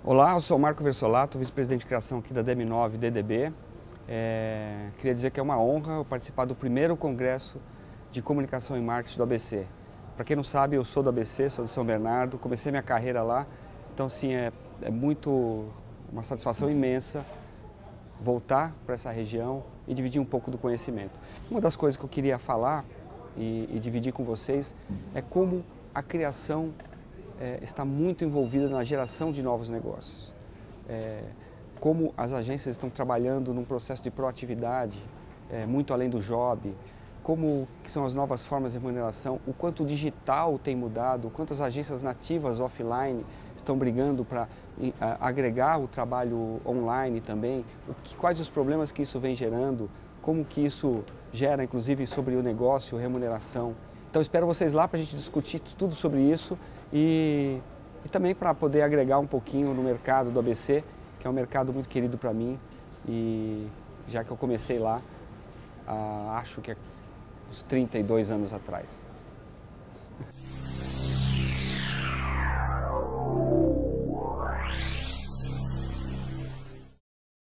Olá, eu sou o Marco Versolato, vice-presidente de criação aqui da DM9 DDB. Queria dizer que é uma honra eu participar do primeiro congresso de comunicação e marketing do ABC. Para quem não sabe, eu sou do ABC, sou de São Bernardo, comecei minha carreira lá, então assim, é uma satisfação imensa voltar para essa região e dividir um pouco do conhecimento. Uma das coisas que eu queria falar e dividir com vocês é como a criação está muito envolvida na geração de novos negócios. Como as agências estão trabalhando num processo de proatividade, muito além do job, como que são as novas formas de remuneração, o quanto o digital tem mudado, o quanto as agências nativas offline estão brigando para agregar o trabalho online também, quais os problemas que isso vem gerando, como que isso gera inclusive sobre o negócio, remuneração. Então espero vocês lá para a gente discutir tudo sobre isso e também para poder agregar um pouquinho no mercado do ABC, que é um mercado muito querido para mim e já que eu comecei lá, acho que é uns 32 anos atrás.